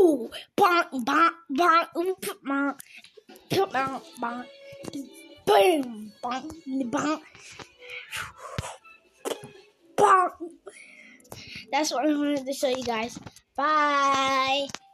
Ooh, bonk, bonk, bonk, bonk, bonk, bonk, bonk, boom, bonk, bonk, bonk. That's what I wanted to show you guys. Bye.